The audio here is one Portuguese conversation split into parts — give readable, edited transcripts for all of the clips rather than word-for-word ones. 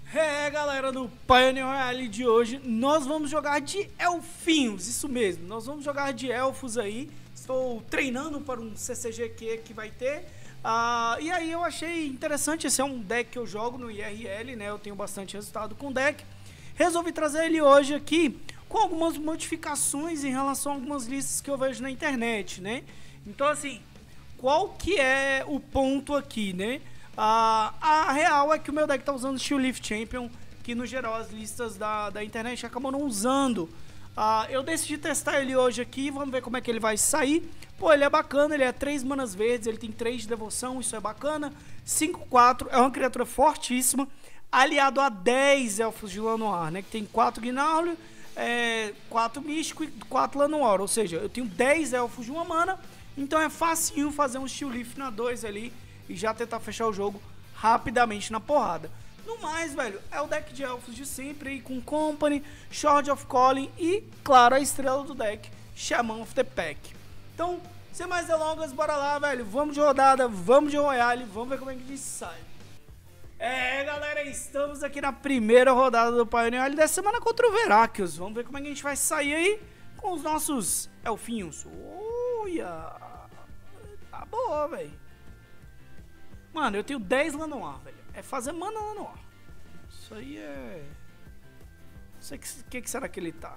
É, galera do Pioneer Royale de hoje, nós vamos jogar de elfinhos, isso mesmo, nós vamos jogar de elfos aí. Estou treinando para um CCGQ que vai ter. E aí eu achei interessante, esse é um deck que eu jogo no IRL, né? Eu tenho bastante resultado com o deck. Resolvi trazer ele hoje aqui com algumas modificações em relação a algumas listas que eu vejo na internet, né? Então assim, qual que é o ponto aqui, né? A real é que o meu deck tá usando o Steel Leaf Champion, que no geral as listas da internet acabam não usando. Eu decidi testar ele hoje aqui, vamos ver como é que ele vai sair. Pô, ele é bacana, ele é 3 manas verdes, ele tem 3 de devoção, isso é bacana. 5/4, é uma criatura fortíssima, aliado a 10 elfos de Lanoir, né? Que tem 4 Gnarl, 4 místico e 4 Lanoir, ou seja, eu tenho 10 elfos de uma mana, então é facinho fazer um Steel Leaf na 2 ali e já tentar fechar o jogo rapidamente na porrada. No mais, velho, é o deck de elfos de sempre aí, com Company, Shard of Calling e, claro, a estrela do deck, Shaman of the Pack. Então, sem mais delongas, bora lá, velho. Vamos de rodada, vamos de Royale, vamos ver como é que a gente sai. Galera, estamos aqui na primeira rodada do Pioneer Royale da semana contra o Verakios. Vamos ver como é que a gente vai sair aí com os nossos elfinhos. Olha! Tá boa, velho. Mano, eu tenho 10 Lanoir, velho. É fazer mana Lanoir. Isso aí é... Não sei o que será que ele tá.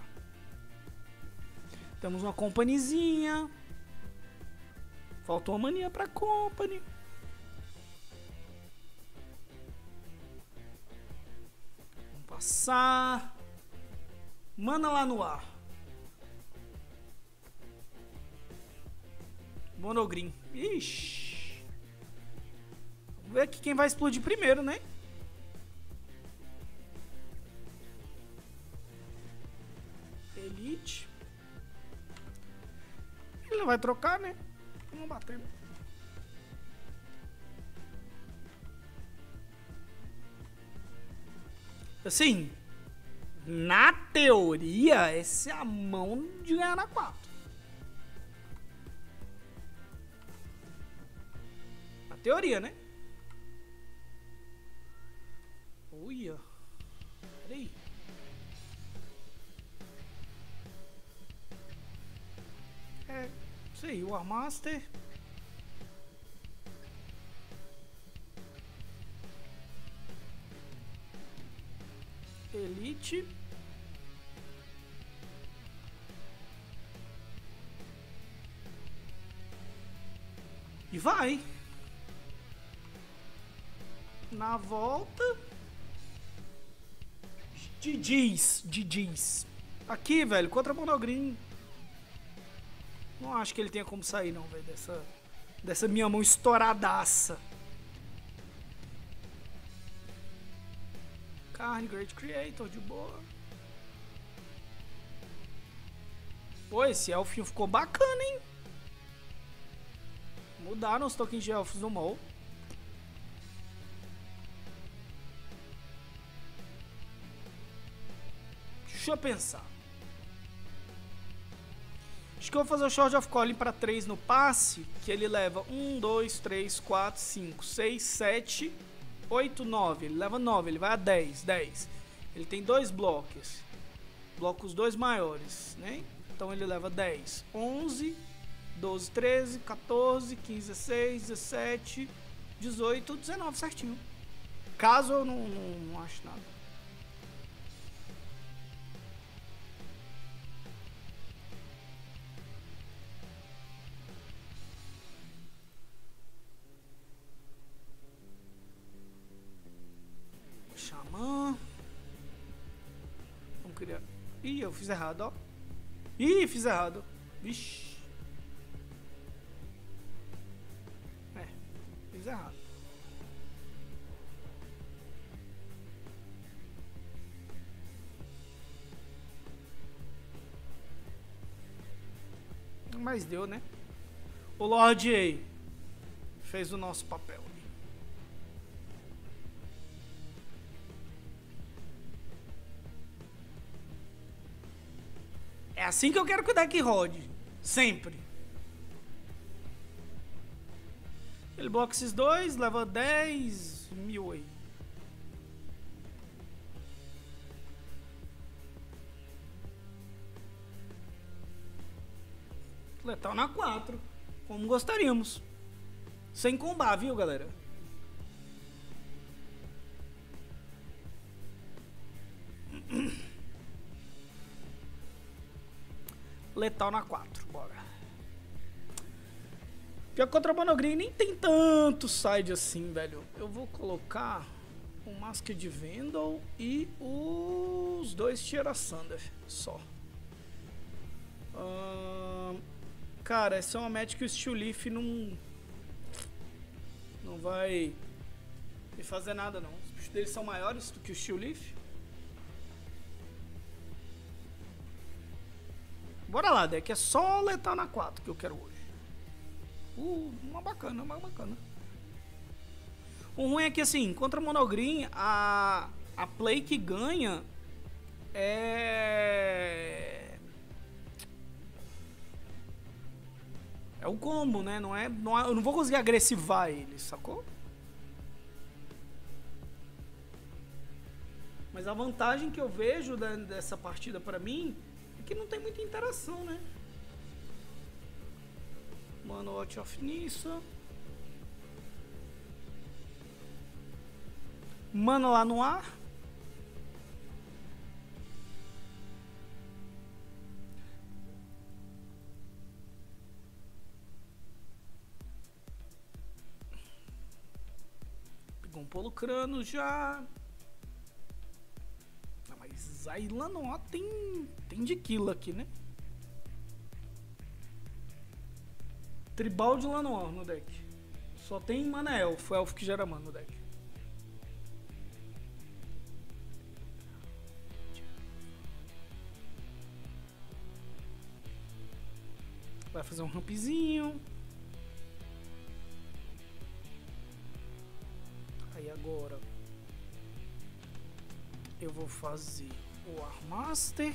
Temos uma companyzinha. Faltou uma maninha pra company. Vamos passar. Mana Lanoir. Monogreen. Ixi. Vamos ver aqui quem vai explodir primeiro, né? Elite. Ele não vai trocar, né? Vamos bater. Assim, na teoria, essa é a mão de ganhar na 4. Na teoria, né? Uia. Peraí. Isso aí, War Master. Elite. E vai. Na volta. GG's. Aqui, velho, contra Monogreen. Não acho que ele tenha como sair, não, velho, dessa minha mão estouradaça. Carne, Great Creator, de boa. Pô, esse elfinho ficou bacana, hein? Mudaram os tokens de elfos do mall. Deixa eu pensar. Acho que eu vou fazer o Shard of Calling para 3 no passe, que ele leva 1, 2, 3, 4, 5, 6, 7, 8, 9. Ele leva 9, ele vai a 10, 10. Ele tem 2 blocos. Blocos 2 maiores, né? Então ele leva 10, 11, 12, 13, 14, 15, 16, 17, 18, 19 certinho. Caso eu não ache nada. Xamã. Vamos criar. Ih, eu fiz errado, ó. Ih, fiz errado. Vixe. Fiz errado. Mas deu, né? O Lorde aí fez o nosso papel. É assim que eu quero que o deck rode. Sempre. Ele bloca esses dois, leva 10 mil aí. Letal na 4. Como gostaríamos. Sem combar, viu, galera? Letal na 4, bora. Pior que contra a Monogreen nem tem tanto side assim, velho. Eu vou colocar o Masked Vandal e os 2 Tierra Thunder só. Cara, essa é uma match que o Steel Leaf não vai me fazer nada, não. Os bichos deles são maiores do que o Steel Leaf. Bora lá, deck. É só letal na 4 que eu quero hoje. Uma bacana, uma bacana. O ruim é que, assim, contra a Monogreen, a play que ganha é o combo, né? Não é, eu não vou conseguir agressivar ele, sacou? Mas a vantagem que eu vejo dessa partida pra mim é que não tem muita interação, né? Mano, Watch of Nissa. Mano lá no ar. Pegou um Polucrano já. Ah, mas aí lá no ar tem de kill aqui, né? Tribal de Lanoir no deck. Só tem mana elfo, elfo que gera mana no deck. Vai fazer um rampzinho. Aí agora eu vou fazer o Armaster.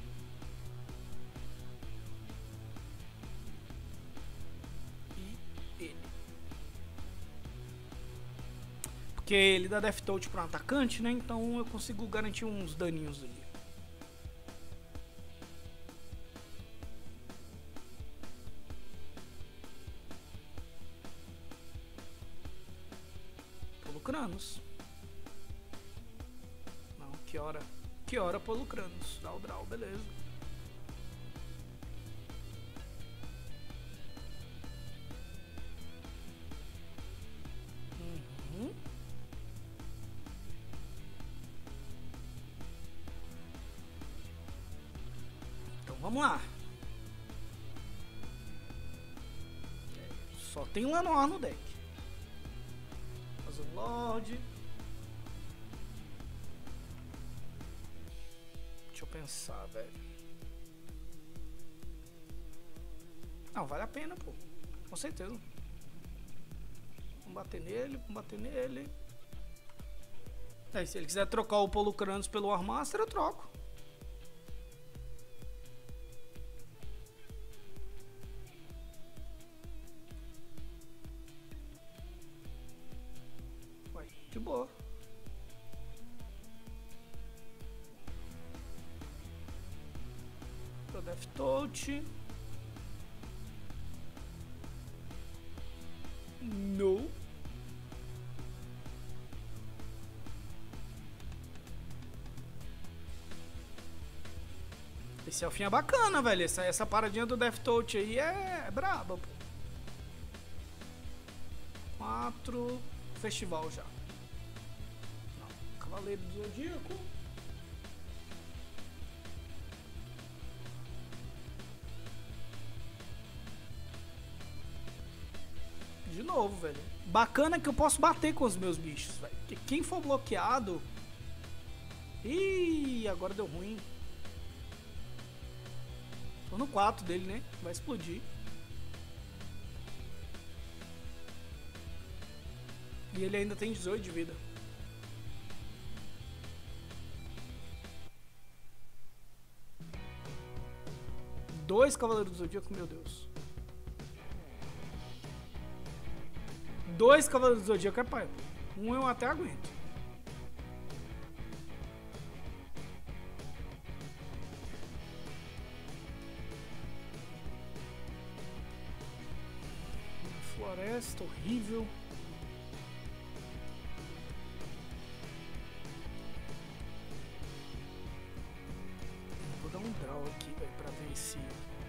Porque ele dá Death Touch para um atacante, né? Então eu consigo garantir uns daninhos ali. Polucranos. Não, que hora Polucranos. Dá o draw, beleza. Vamos lá. Só tem Lanoir no deck. Faz o Lorde. Deixa eu pensar, velho. Não, vale a pena, pô. Com certeza. Vamos bater nele, vamos bater nele. Aí, se ele quiser trocar o Polucranos pelo Armaster, eu troco. De boa. Pro Death Touch. No. Esse elfinho é bacana, velho. Essa paradinha do Death Touch aí é braba, pô. 4. Festival já. Cavaleiro do Zodíaco. De novo, velho. Bacana que eu posso bater com os meus bichos, velho. Porque quem for bloqueado... Ih, agora deu ruim. Tô no 4 dele, né? Vai explodir. E ele ainda tem 18 de vida. Dois Cavaleiros do Zodíaco, meu Deus. 2 Cavaleiros do Zodíaco é pai. Um eu até aguento. floresta, horrível. Vou dar um draw aqui, velho, pra ver se...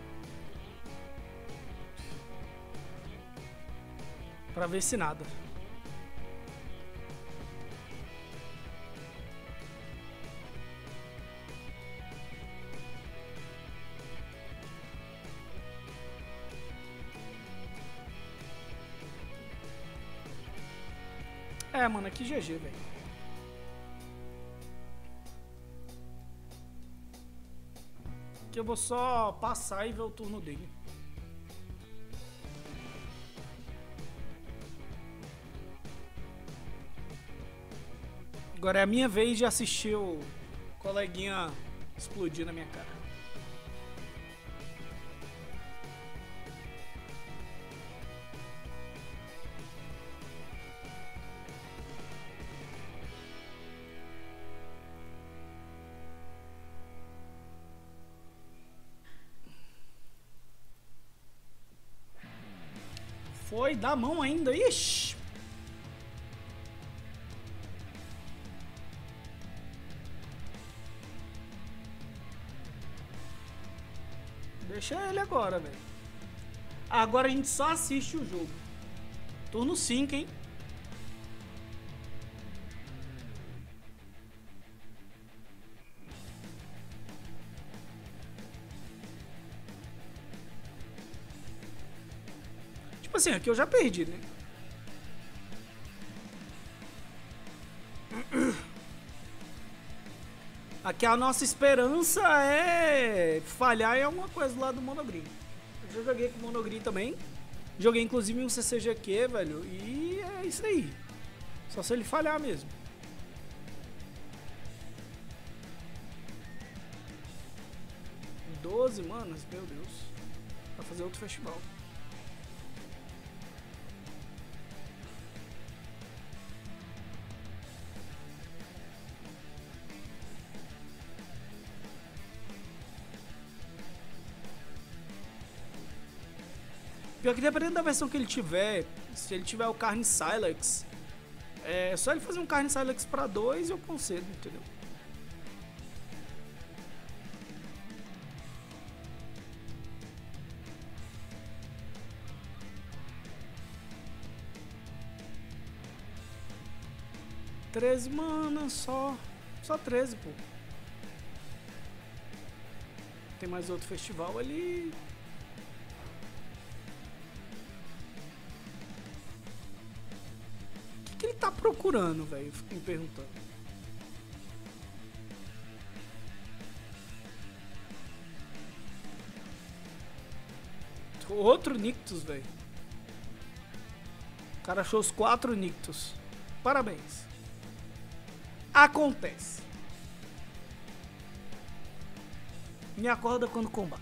Pra ver se nada. É, mano, aqui GG, velho. Aqui eu vou só passar e ver o turno dele. Agora é a minha vez de assistir o coleguinha explodir na minha cara. Foi, dá a mão ainda, ixi! Deixa ele agora, velho. Agora a gente só assiste o jogo. Turno 5, hein? Tipo assim, aqui eu já perdi, né? Aqui a nossa esperança é falhar em alguma coisa lá do Monogreen. Eu já joguei com o Monogreen também. Joguei inclusive um CCGQ, velho. E é isso aí. Só se ele falhar mesmo. $12, manos, meu Deus. Vai fazer outro festival. Pior que dependendo da versão que ele tiver, se ele tiver o Carne Silex, é só ele fazer um Carne Silex pra 2 e eu concedo, entendeu? $13, mano, só 13, pô. Tem mais outro festival ali. O que ele tá procurando, velho? Fico me perguntando. Outro Nictus, velho. O cara achou os 4 Nictus. Parabéns. Acontece. Me acorda quando combate.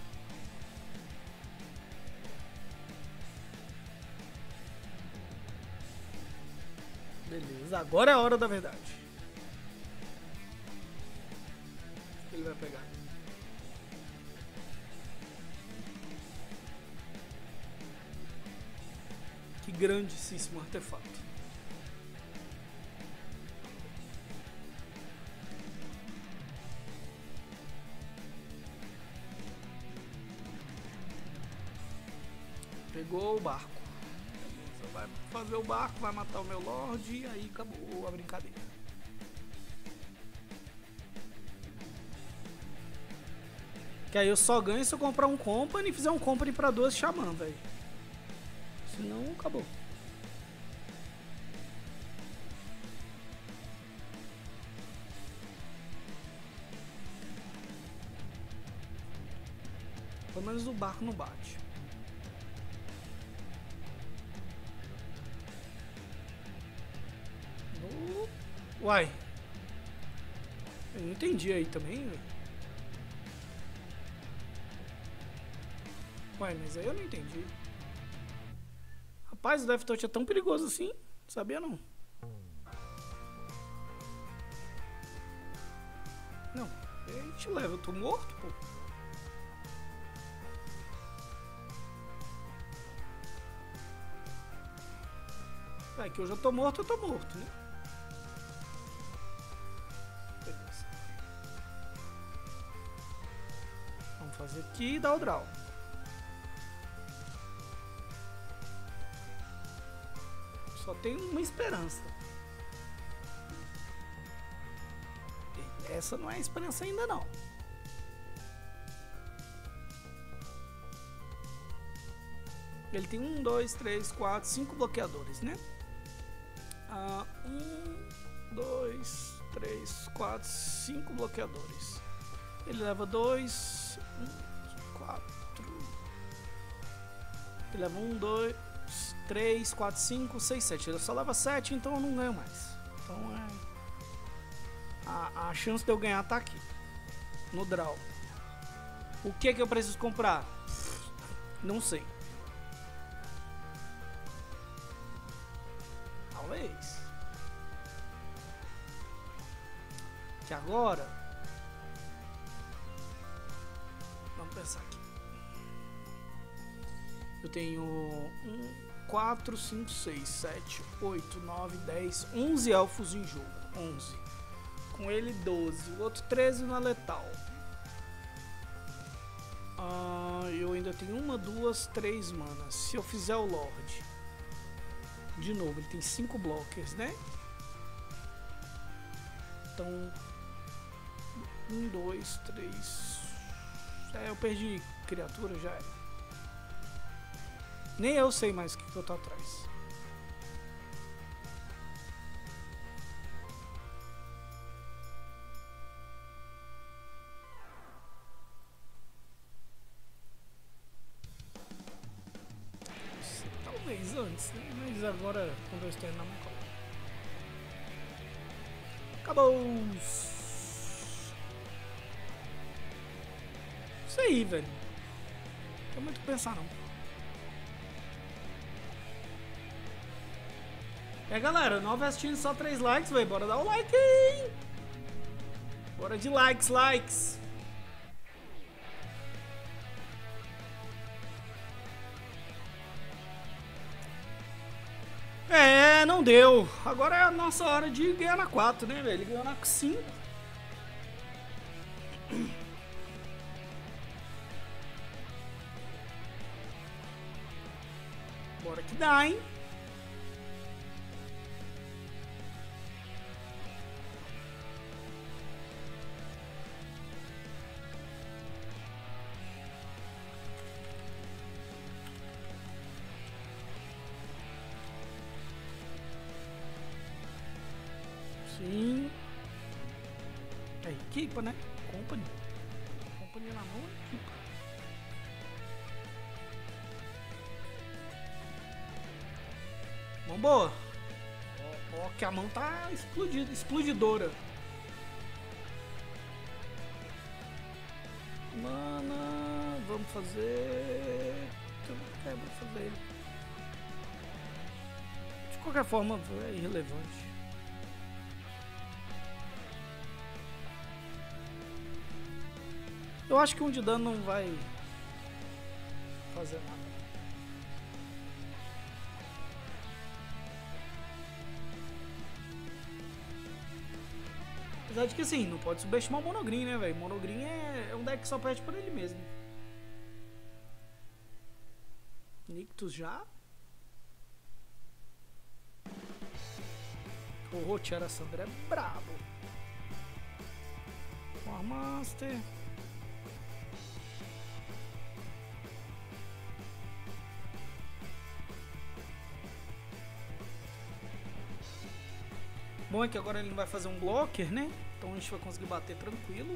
Beleza, agora é a hora da verdade. O que ele vai pegar? Que grandíssimo artefato. Pegou o barco. Beleza, vai fazer o barco, vai matar o meu Lorde e aí acabou a brincadeira. Que aí eu só ganho se eu comprar um Company e fizer um Company pra 2 Xamã, velho. Senão, acabou. Pelo menos o barco não bate. Uai. Eu não entendi aí também, velho. Uai, mas aí eu não entendi. Rapaz, o Death Touch é tão perigoso assim? Sabia não. Não, a gente leva, eu tô morto, pô. Vai que eu já tô morto, né? Beleza. Vamos fazer aqui e dar o draw. Só tem uma esperança. Essa não é a esperança ainda não. Ele tem 1, 2, 3, 4, 5 bloqueadores, né? 1, 2, 3, 4, 5 bloqueadores. Ele leva 2, 1, 4. Ele leva 1, 2, 3, 4, 5, 6, 7. Ele só leva 7, então eu não ganho mais. Então a chance de eu ganhar tá aqui. No draw. O que eu preciso comprar? Não sei. Talvez. Que agora... Vamos pensar aqui. Eu tenho 4, 5, 6, 7, 8, 9, 10, 11 elfos em jogo. 11. Com ele 12. O outro 13 na letal. Eu ainda tenho 1, 2, 3 manas. Se eu fizer o Lorde. De novo, ele tem 5 blockers, né? Então... 1, 2, 3... eu perdi criatura, já era. Nem eu sei mais o que eu tô atrás. Talvez antes, né? Mas agora, quando eu estou na mão, acabou. Isso aí, velho. Não tem muito o que pensar, não. Galera, 9 assistindo, só 3 likes, velho. Bora dar o like aí. Bora de likes. Não deu. Agora é a nossa hora de ganhar na 4, né, velho? Ele ganhou na 5. Bora que dá, hein? Sim. Equipa, né? Company na mão, equipa. Mão boa. Ó, que a mão tá explodidora. Mano, vamos fazer... Vamos fazer ele. De qualquer forma, é irrelevante. Eu acho que um de dano não vai fazer nada. Apesar de que assim, não pode subestimar o Monogreen, né, velho? Monogreen é um deck que só perde por ele mesmo. Nictus já. O Rotiara Sandra é brabo. War Master. Bom é que agora ele não vai fazer um blocker, né? Então a gente vai conseguir bater tranquilo.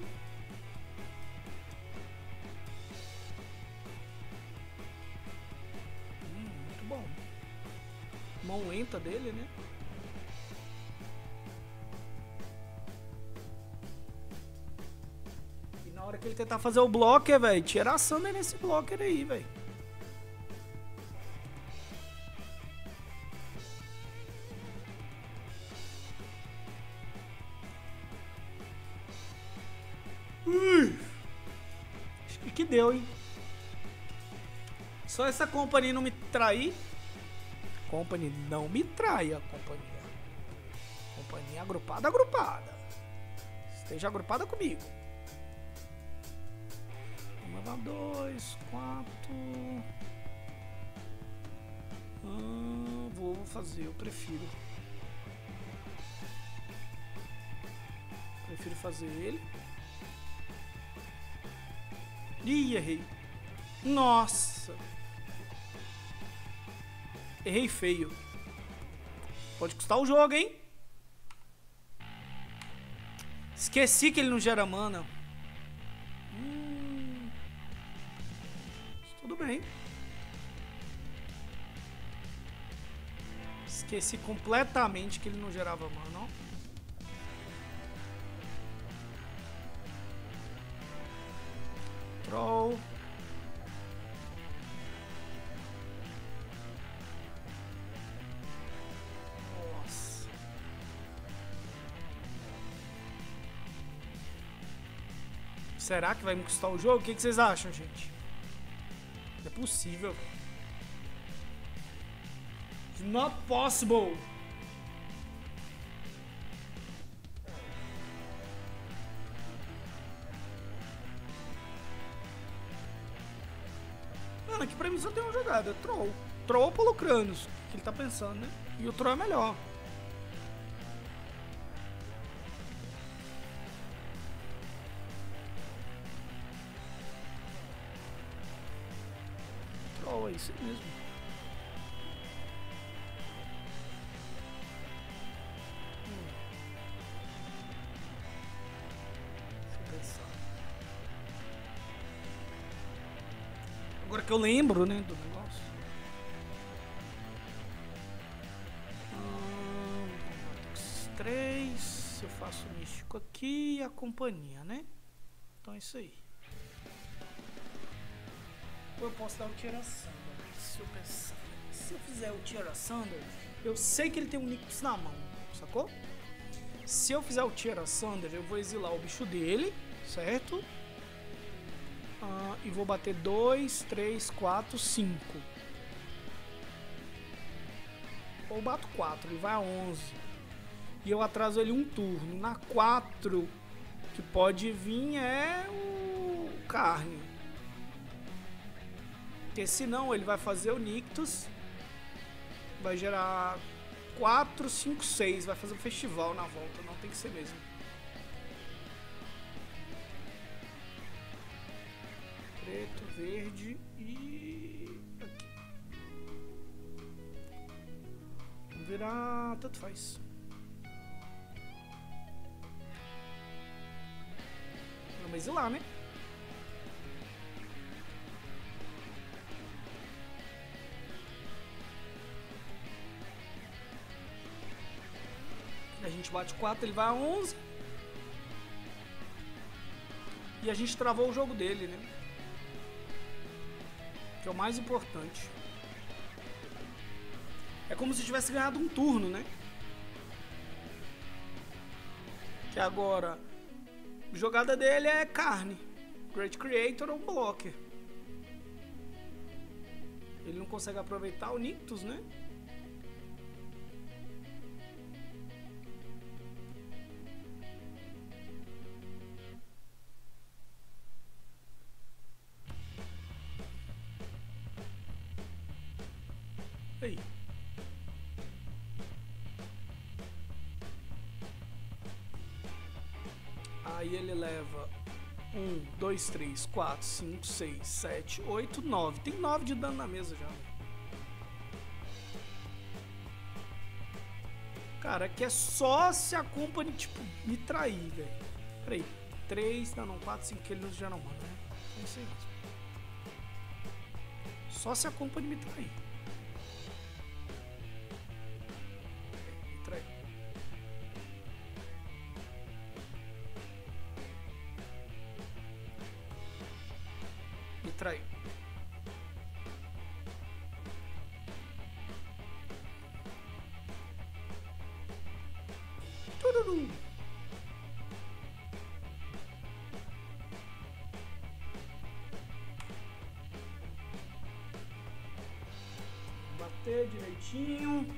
Muito bom. Mão lenta dele, né? E na hora que ele tentar fazer o blocker, velho, tira a Sander nesse blocker aí, velho. Acho que deu, hein? Só essa companhia não me trair. Company, não me traia, companhia. Companhia agrupada, agrupada. Esteja agrupada comigo. 1, 2, 4. Vou fazer, eu prefiro. Prefiro fazer ele. Ih, errei. Nossa. Errei feio. Pode custar o jogo, hein? Esqueci que ele não gera mana. Tudo bem. Esqueci completamente que ele não gerava mana, ó. Troll. Nossa. Será que vai me custar o jogo? O que vocês acham, gente? Não é possível. It's not possible. Mano, aqui pra mim só tem uma jogada. Troll. Troll pelo Kranos. O que ele tá pensando, né? E o Troll é melhor. Troll, é isso mesmo. Deixa eu pensar. Agora que eu lembro, né, do negócio. Três, eu faço o místico aqui e a companhia, né? Então é isso aí. Ou eu posso dar o Tirasander. Se eu pensar, se eu fizer o Tirasander, eu sei que ele tem um Nyctus na mão, sacou? Se eu fizer o Tirasander, eu vou exilar o bicho dele, certo? E vou bater 2, 3, 4, 5. Ou bato 4, ele vai a 11. E eu atraso ele um turno. Na 4, que pode vir é o Carne. Porque senão ele vai fazer o Nyctus. Vai gerar 4, 5, 6. Vai fazer um festival na volta. Não tem que ser mesmo. Preto, verde e... aqui. Vamos virar... tanto faz. Vamos exilar, né? A gente bate 4, ele vai a 11. E a gente travou o jogo dele, né? Que é o mais importante. É como se tivesse ganhado um turno, né? Que agora... a jogada dele é Carne. Great Creator ou Blocker. Ele não consegue aproveitar o Nyctus, né? Aí. Aí ele leva 1, 2, 3, 4, 5, 6, 7, 8, 9. Tem 9 de dano na mesa já. Cara, aqui é só se a Company, tipo, me trair, velho. Peraí. 3, não, 4, 5, que ele já não manda, né? É isso aí mesmo. Só se a Company me trair. Me trair. Me trair. Tururu. bater direitinho.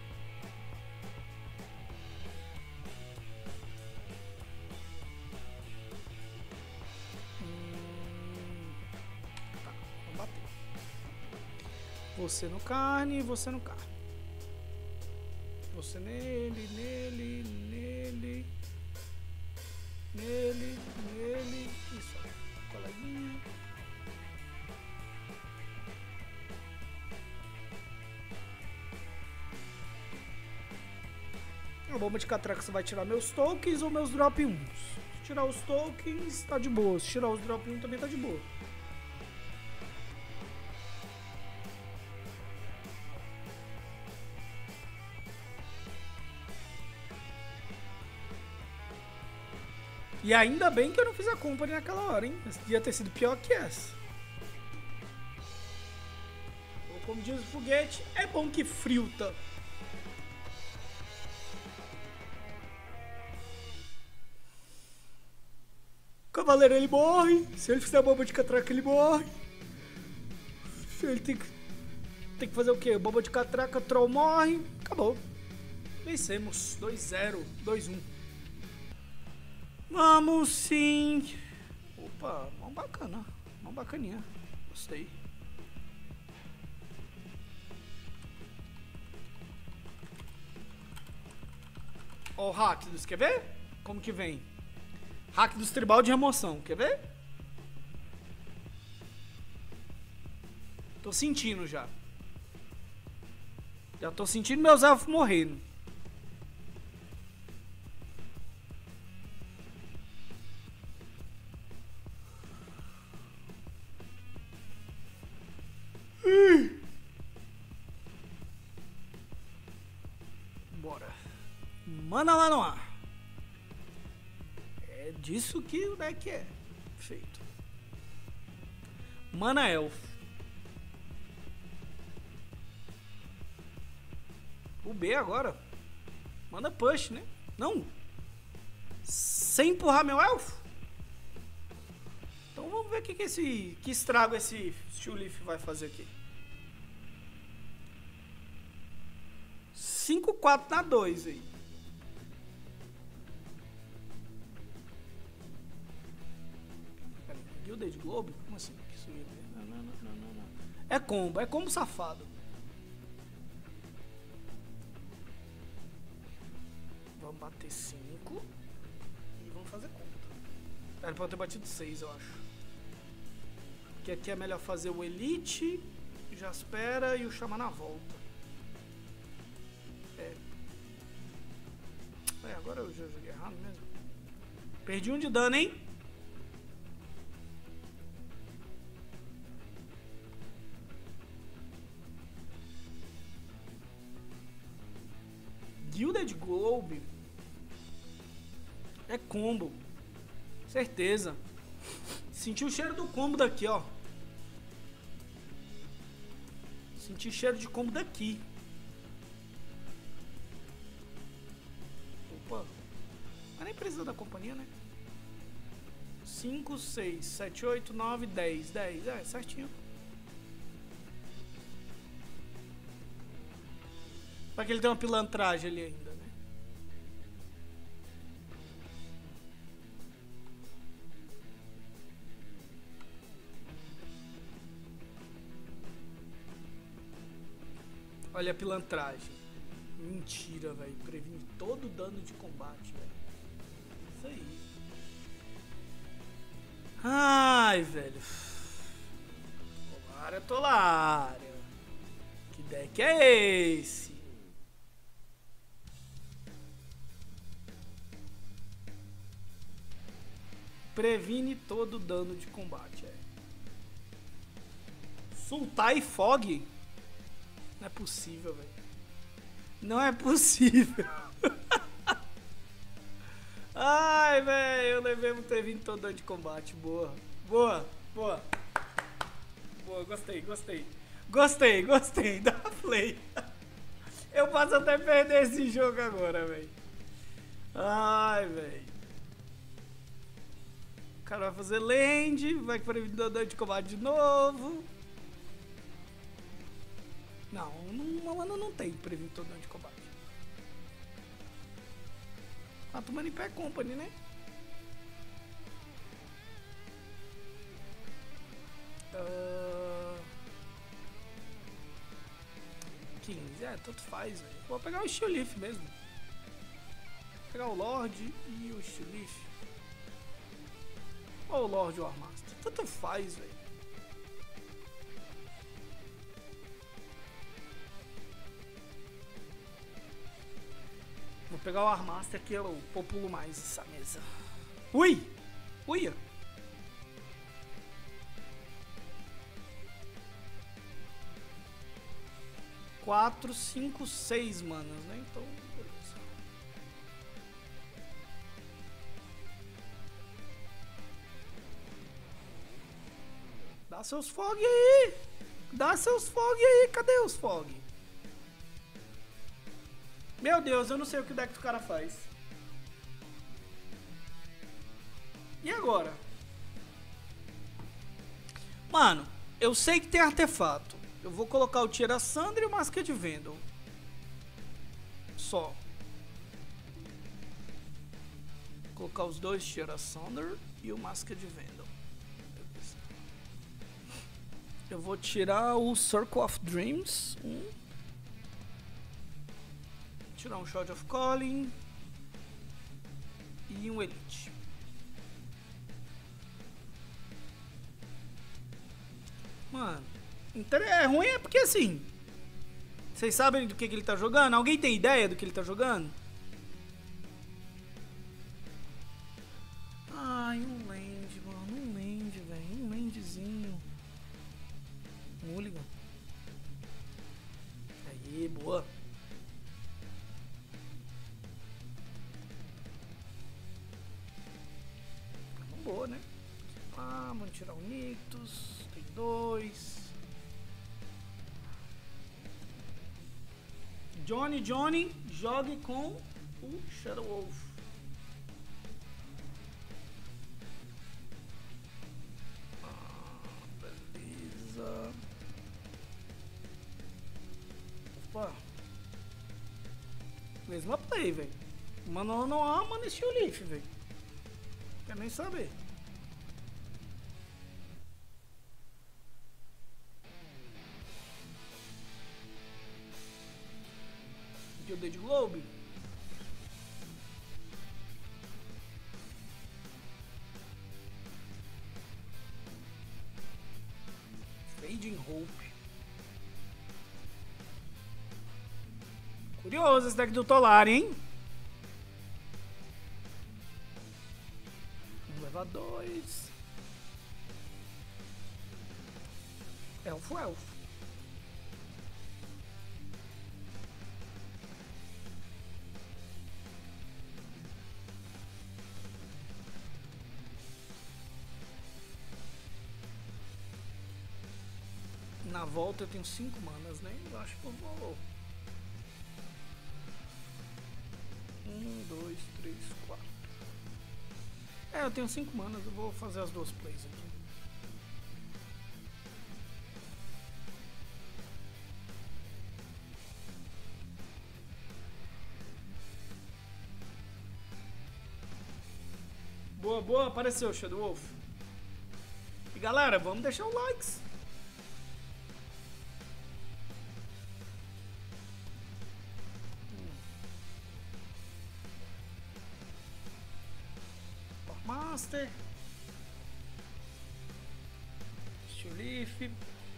Tá, vamos bater. Você no carne, você no carne. Você nele, nele, nele. Nele, nele. Isso aí, coleguinha. A bomba de catraca você vai tirar meus tokens ou meus drop 1. Se tirar os tokens, tá de boa. Se tirar os drop 1 também tá de boa. E ainda bem que eu não fiz a company naquela hora, hein? Ia ter sido pior que essa. Ou como diz o foguete, é bom que friuta. O cavaleiro ele morre. Se ele fizer a bomba de catraca, ele morre. Se ele tem que fazer o quê? Bomba de catraca, troll morre. Acabou. Vencemos. 2-0, 2-1. Vamos sim. Opa, mão bacana. Mão bacaninha. Gostei. Ó o hack dos, quer ver? Como que vem? Hack dos tribal de remoção, quer ver? Tô sentindo já. Já tô sentindo meus elfos morrendo. Bora. Mana lá no ar. É disso que o deck é feito. Mana elfo. O B agora. Manda push, né? Não. Sem empurrar meu elfo? Então vamos ver o que estrago esse Steel Leaf vai fazer aqui. 5-4 na 2 aí. Gilded Globe? Como assim? Não. É combo safado. Vamos bater 5 e vamos fazer conta. Era pra eu ter batido 6, eu acho. Porque aqui é melhor fazer o Elite, Jaspera e o Xamã na volta. Agora eu já joguei errado mesmo. Perdi 1 de dano, hein? Gilded Globe é combo. Certeza. Senti o cheiro do combo daqui, ó. Senti cheiro de combo daqui. Opa. Mas nem precisa da companhia, né? 5, 6, 7, 8, 9, 10. 10, é, certinho. Pra que ele tem uma pilantragem ali ainda, né? Olha a pilantragem. Mentira, velho. Previne todo o dano de combate, velho. Isso aí. Ai, velho. Tolária. Que deck é esse? Previne todo o dano de combate, é. Sultai Fog? Não é possível, velho. Não é possível. Ai, velho, eu levei um Previne todo dano de combate. Boa, boa, boa. Boa, gostei, gostei. Gostei, gostei. Dá play. Eu posso até perder esse jogo agora, velho. Ai, velho. O cara vai fazer land, vai prevenir dano de combate de novo. Não, uma mana não tem preview todo dano de combate. A turma em pé company, né? 15, tanto faz, velho. Vou pegar o Steel Leaf mesmo. Vou pegar o Lorde e o Steel Leaf. Ou o Lorde ou o Armaster. Tanto faz, velho. Vou pegar o Armaster que eu populo mais essa mesa. Ui! Ui! 4, 5, 6 manas, né? Então, beleza. Dá seus fog aí! Dá seus fog aí! Cadê os fog? Meu Deus, eu não sei o que o deck do cara faz. E agora? Mano, eu sei que tem artefato. Eu vou colocar o Tira Sandra e o Mask de Vendel. Só. Vou colocar os dois Tira Sandra e o Mask de Vendel. Beleza. Eu vou tirar o Circle of Dreams. Tirar um Shot of Calling. E um Elite. Mano. É ruim é porque assim. Vocês sabem do que ele tá jogando? Alguém tem ideia do que ele tá jogando? Ai, um land, mano. Um land, velho. Um landzinho. Mulligan. Aí, boa. Boa, né? Ah, vamos tirar o Nictus. Tem 2. Johnny, jogue com o Shadow Wolf. Beleza. Opa. Mesma play, velho. Mano, não há mana Steel Leaf, velho. Quer nem saber. O Dead Globe. Fading Hope. Curioso esse deck do Tolari, hein? Vamos levar 2. Elfo. Na volta eu tenho 5 manas, né? Eu acho que eu vou. 1, 2, 3, 4. Eu tenho 5 manas, eu vou fazer as 2 plays aqui. Boa, apareceu o Shadow Wolf. E galera, vamos deixar o likes. Master, Steel Leaf,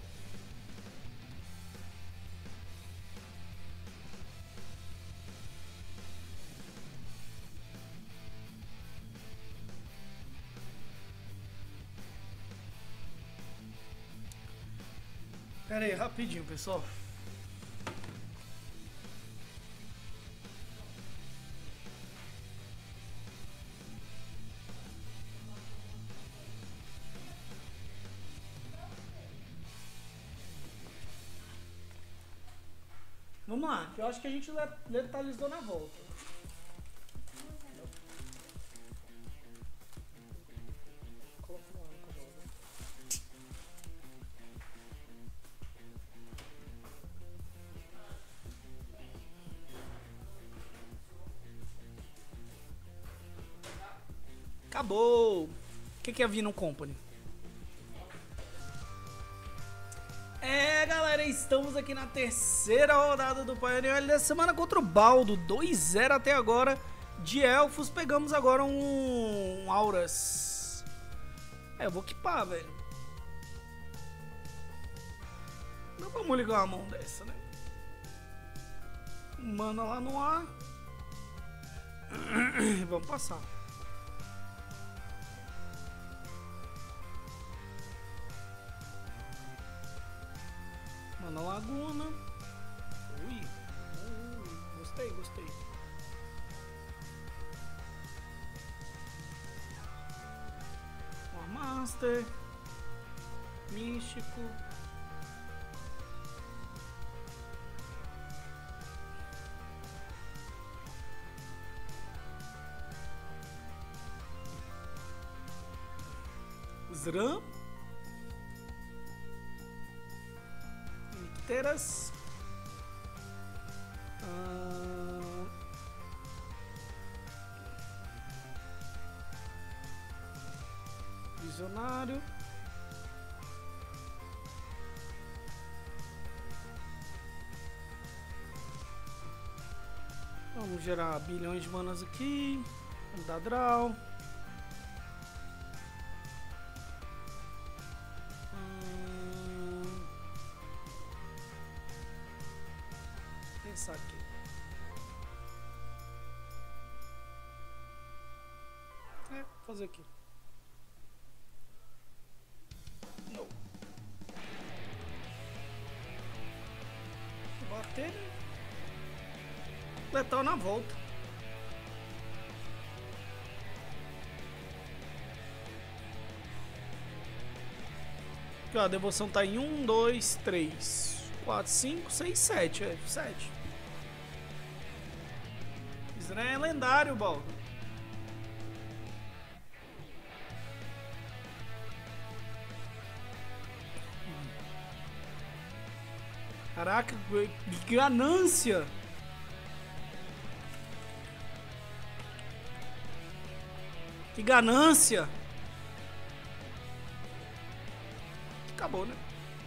pera aí, rapidinho, pessoal. Vamos lá, que eu acho que a gente letalizou na volta. Acabou. O que é Venom Company? Galera, estamos aqui na terceira rodada do Pioneer dessa semana contra o Baldo. 2-0 até agora de elfos. Pegamos agora um Auras. Eu vou equipar, velho. Não vamos ligar uma mão dessa, né? Mana lá no ar. Vamos passar. Mana Laguna. Ui. Gostei. War Master. Místico. Zram. Nicteras. Visionário. Vamos gerar bilhões de manas aqui. Vamos dar draw. Pensar aqui. Vou fazer aqui. Não. Vou bater. Letal na volta. Aqui, ó, a devoção tá em 1, 2, 3, 4, 5, 6, 7. 7. Isso não é lendário, Baldo. Caraca, que ganância! Que ganância! Acabou, né?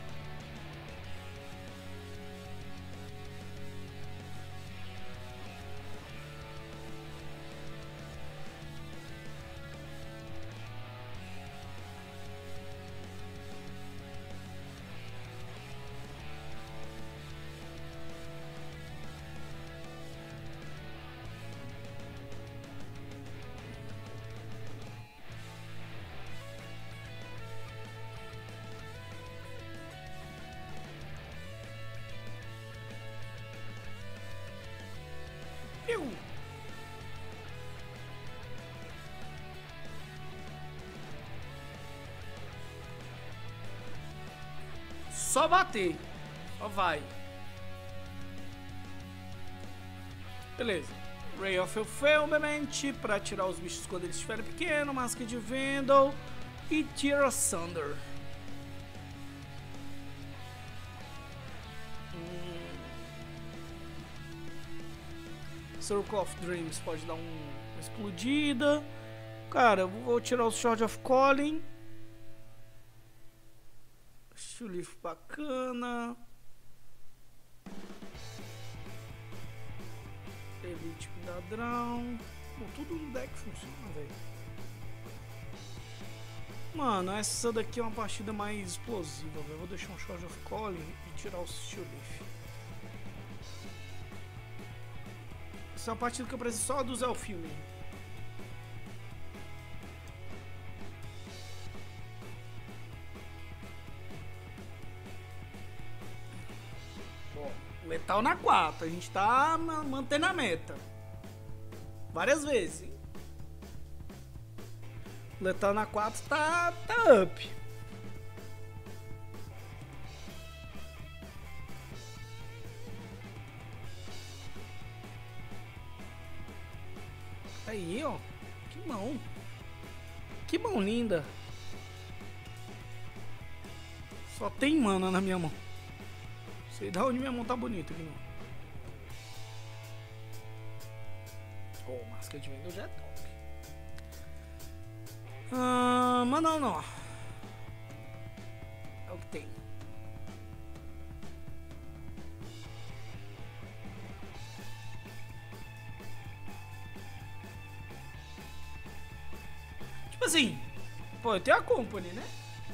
Só bater. Só vai. Beleza. Ray of Fulfillment pra tirar os bichos quando eles estiverem pequenos. Mask de Vandal. E Tear Asunder. Circle of Dreams pode dar uma explodida. Cara, eu vou tirar o Sword of Calling. Leaf bacana. Elite da Drown. Tudo no deck funciona, velho. Mano, essa daqui é uma partida mais explosiva, velho. Vou deixar um Sword of Calling e tirar o Steel Leaf. Essa é uma partida que eu preciso só do Zelfilme. Letal na 4, a gente tá mantendo a meta. Várias vezes, hein? Letal na 4 tá up. Aí, ó. Que mão. Que mão linda. Só tem mana na minha mão. Sei da onde minha mão tá bonita aqui, não. Oh, máscara de Vandal já é top. Mas não. É o que tem. Tipo assim, pô, eu tenho a Company, né?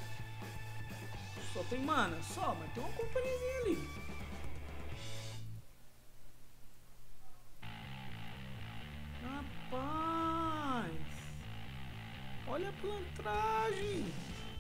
Só tem mana, só, mas tem uma Companyzinha ali. Rapaz, olha a plantragem.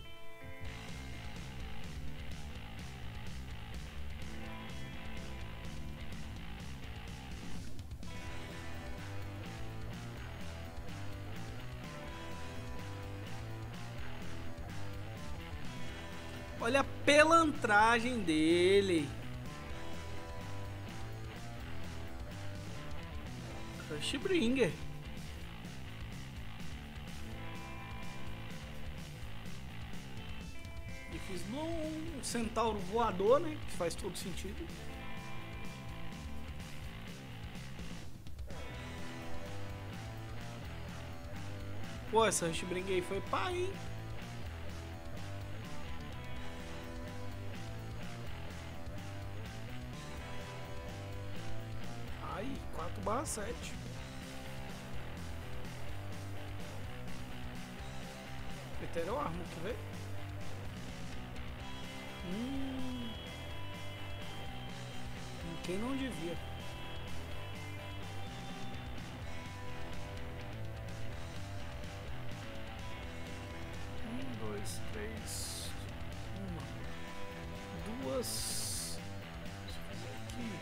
Olha a pelantragem dele. Rushbringer. E fiz um centauro voador, né? Que faz todo sentido. Pô, essa Rushbringer aí foi pá, hein? Ai, 4/7. Ethereal Armor, quer ver? Quem não devia? Um, dois, três. Uma. Duas. Deixa eu fazer aqui.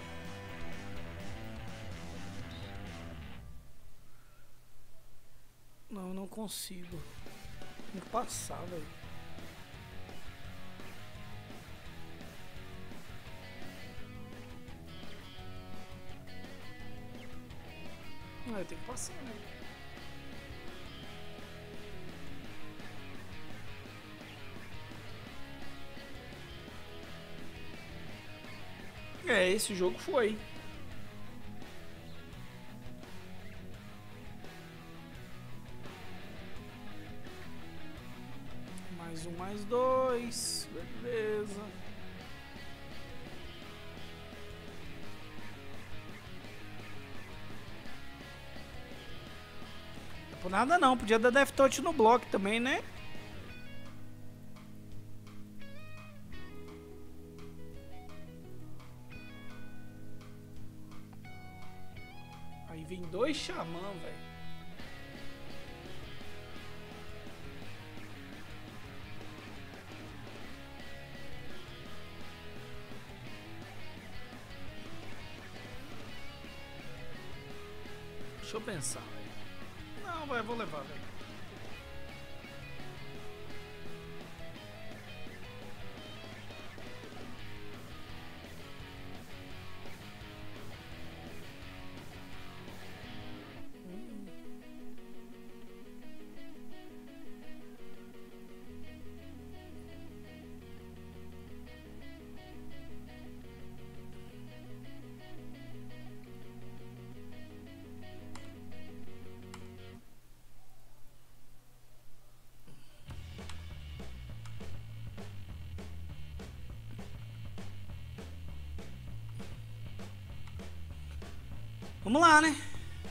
Não consigo. Tem que passar, velho. Eu tenho que passar, né? Esse jogo foi. Mais um, mais dois. Beleza. Não é por nada não. Podia dar Death Touch no bloco também, né? Aí vem dois xamã, velho. Deixa eu pensar, velho. Não, vai, vou levar, velho. Vamos lá, né?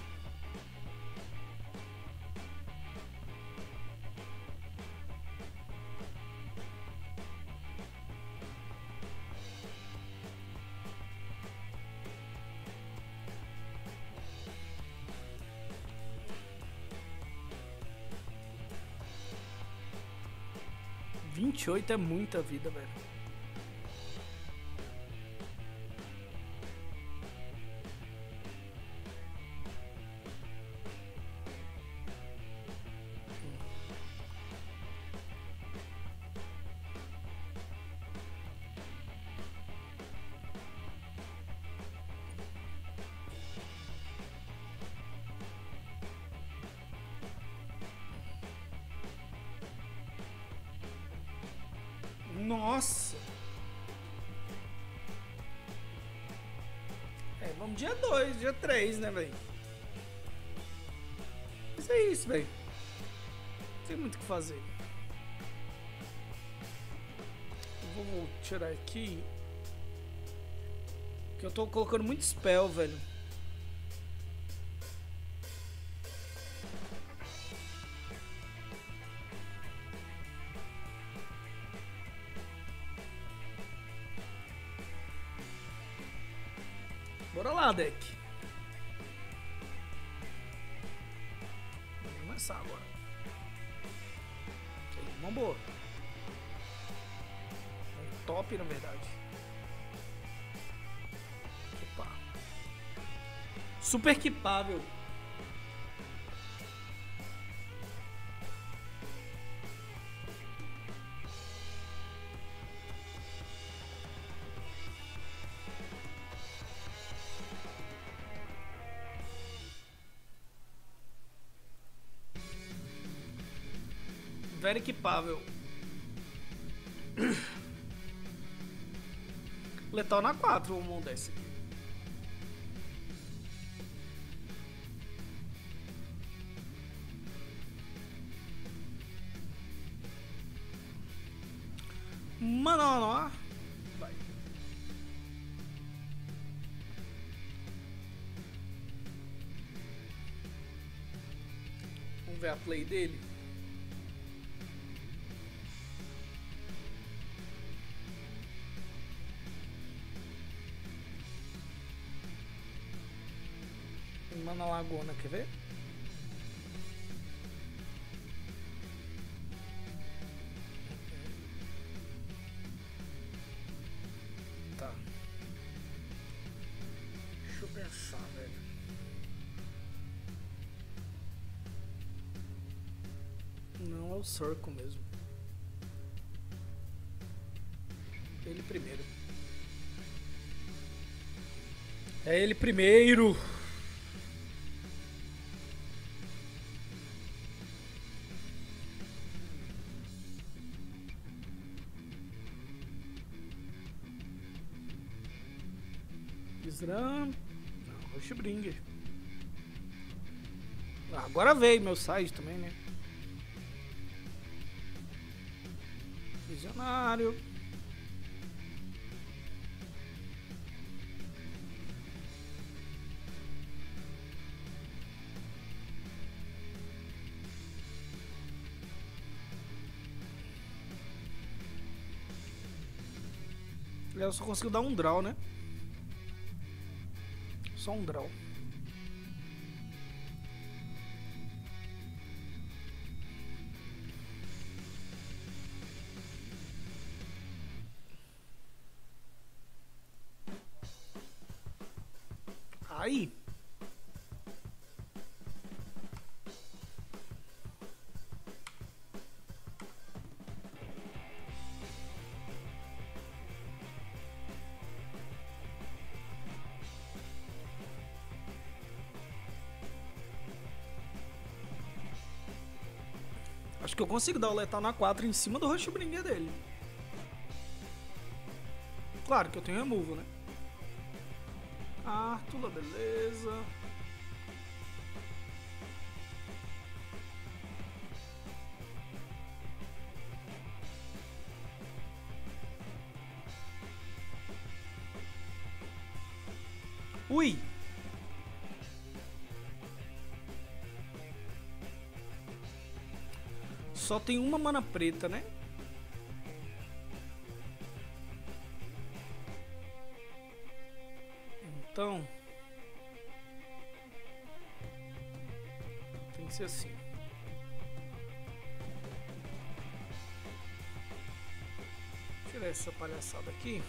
Vinte e oito é muita vida, velho. Nossa! Vamos dia 2, dia 3, né, velho? Mas é isso, velho. Não tem muito o que fazer. Eu vou tirar aqui. Porque eu tô colocando muito spell, velho. Bora lá, deck. Vamos começar agora. Uma boa. Um top, na verdade. Opa. Super equipável. Very equipável. Letal na 4, vamos montar esse aqui. Mano, vai. Vamos ver a play dele. Na Laguna, quer ver? Tá. Deixa eu pensar, velho. Não, é o Circle mesmo. Ele primeiro. É ele primeiro. Não, Rushbringer. Agora veio meu site também, né? Visionário. Eu só consigo dar um draw, né? Só um draw. Aí. Acho que eu consigo dar o letal na 4 em cima do Rushbringer dele. Claro que eu tenho removal, né? Ártula, beleza. Ui! Só tem uma mana preta, né? Então tem que ser assim. Vou tirar essa palhaçada aqui.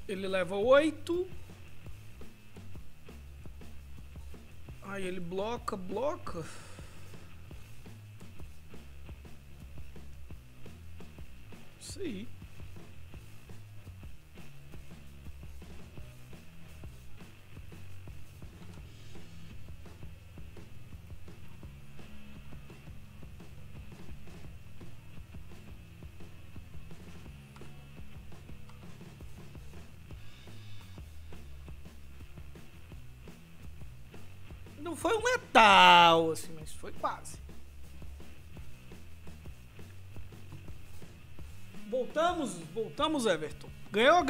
Ele leva 8. Aí ele bloca. Isso aí. Não foi um letal, assim, mas foi quase. Voltamos, Everton. Ganhou.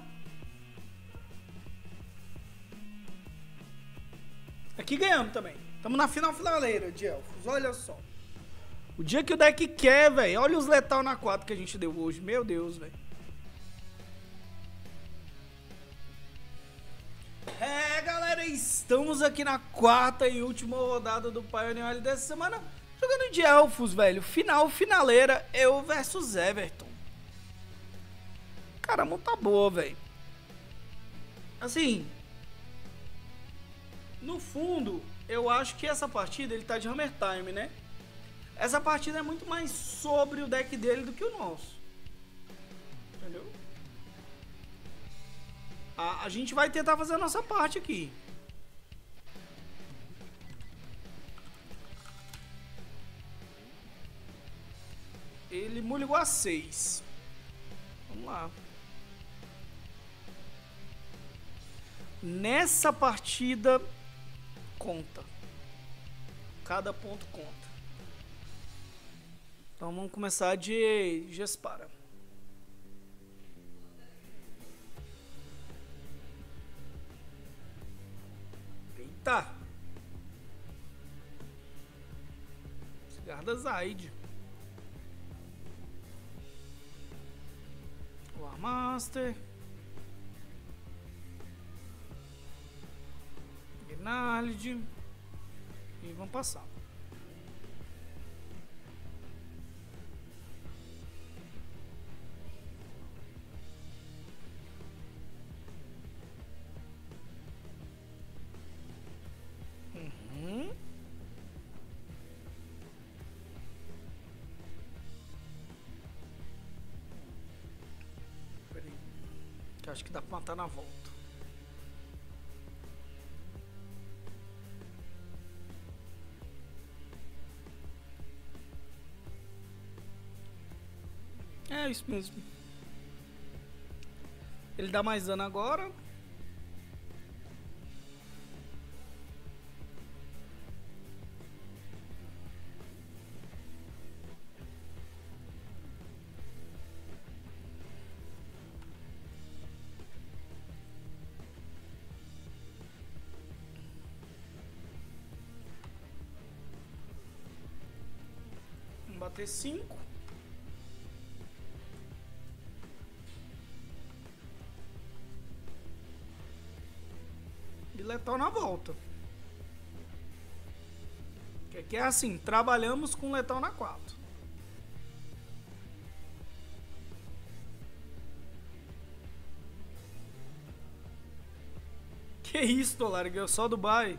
Aqui ganhamos também. Estamos na finaleira de elfos, olha só. O dia que o deck quer, velho. Olha os letal na 4 que a gente deu hoje. Meu Deus, velho. Galera, estamos aqui na quarta e última rodada do Pioneer dessa semana. Jogando de elfos, velho. Finaleira, eu versus Everton. Cara, a mão tá boa, velho. Assim, no fundo, eu acho que essa partida, ele tá de Hammer Time, né? Essa partida é muito mais sobre o deck dele do que o nosso. Entendeu? A gente vai tentar fazer a nossa parte aqui. Ele mulligou a 6. Vamos lá. Nessa partida, conta. Cada ponto conta. Então vamos começar de Gespara. Eita! Cigarda Zaid. War Master. Gnarlid. E vamos passar. Peraí. Que acho que dá pra matar na volta. É isso mesmo. Ele dá mais dano agora. Vamos bater 5. Letal na volta. Que é assim, trabalhamos com letal na 4. Que isso, Tolari, ganhou só Dubai.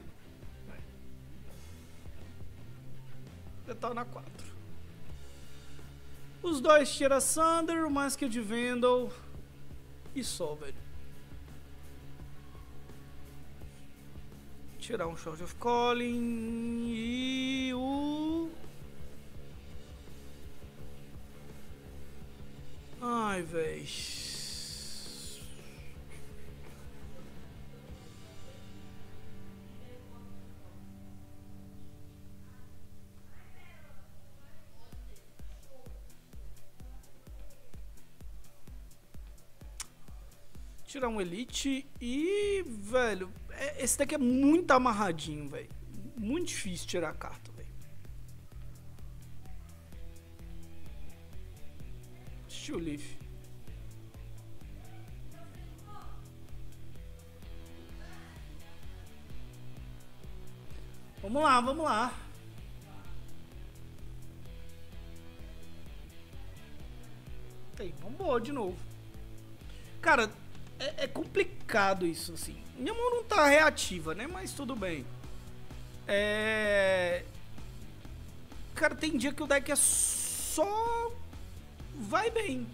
Letal na 4. Os dois tira Sander, o Mask de Vendel e só, velho. Tirar um Short of Calling e o... Ai, véi. Tirar um Elite e, velho, esse daqui é muito amarradinho, velho. Muito difícil tirar a carta, velho. Steel Leaf. Vamos lá, vamos lá. Aí, vambora de novo. Cara, É complicado isso, assim. Minha mão não tá reativa, né? Mas tudo bem. Cara, tem dia que o deck é só... vai bem.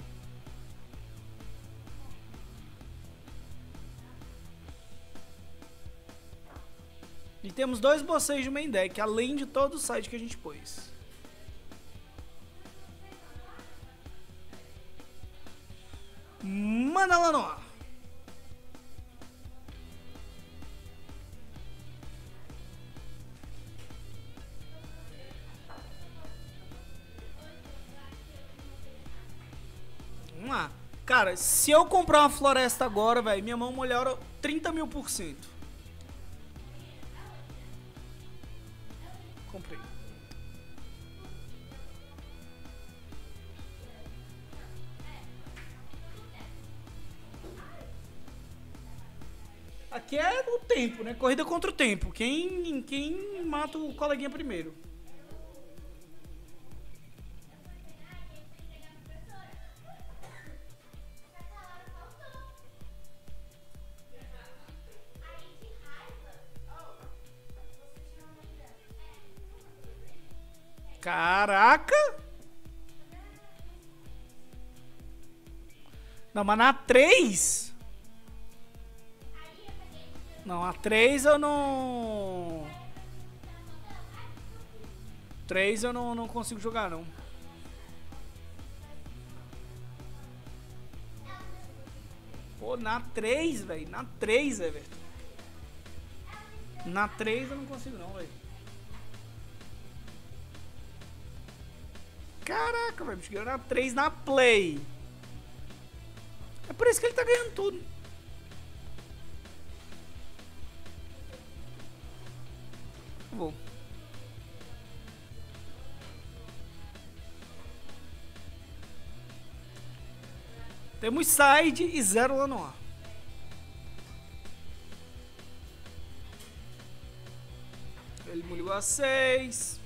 E temos 2 bosses de main deck, além de todo o site que a gente pôs. Manda lá no ar. Vamos lá. Cara, se eu comprar uma floresta agora, velho, minha mão melhora 30.000%. Comprei. Aqui é o tempo, né? Corrida contra o tempo. Quem mata o coleguinha primeiro. Caraca! Não, mas na 3? Não, a 3 eu não... 3 eu não consigo jogar, não. Pô, na 3, velho. Na 3, Everton. Na 3 eu não consigo, não, velho. Caraca, velho. Ganhou na 3 na play. É por isso que ele tá ganhando tudo. Vou. Temos side e 0 lá no ar. Ele me ligou a 6.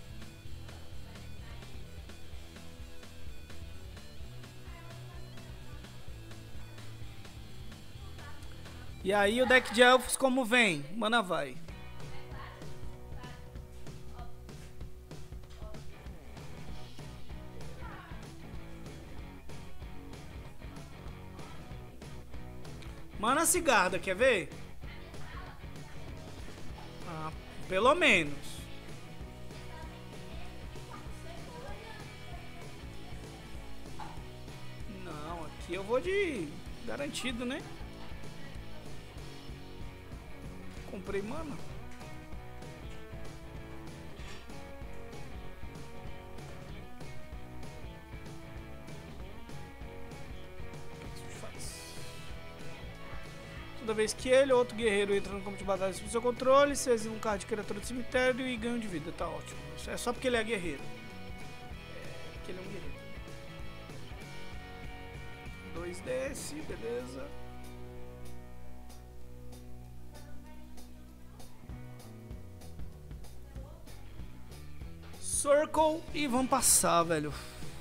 E aí o deck de elfos como vem? Mana vai. Mana cigarda, quer ver? Ah, pelo menos. Não, aqui eu vou de garantido, né? Comprei mana. Toda vez que ele ou outro guerreiro entra no campo de batalha sob seu controle, você exila um card de criatura do cemitério e ganha um de vida. Tá ótimo. É só porque ele é guerreiro. É porque ele é um guerreiro. 2 desse, beleza. Circle e vamos passar, velho.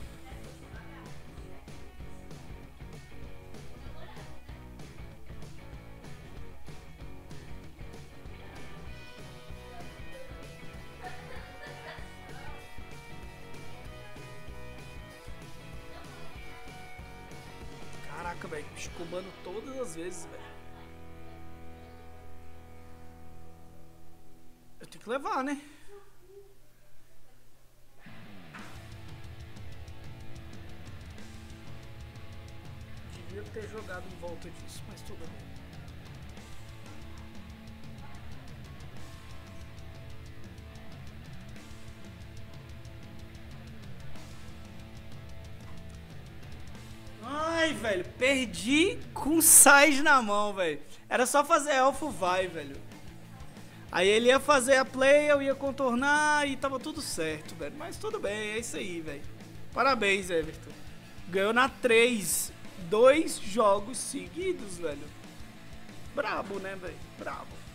Caraca, velho, escobando todas as vezes, velho. Eu tenho que levar, né? Devia ter jogado em volta disso, mas tudo bem. Ai, velho, perdi com Sage na mão, velho. Era só fazer elfo vai, velho. Aí ele ia fazer a play, eu ia contornar e tava tudo certo, velho. Mas tudo bem, é isso aí, velho. Parabéns, Everton. Ganhou na 3. 2 jogos seguidos, velho. Brabo, né, velho? Brabo.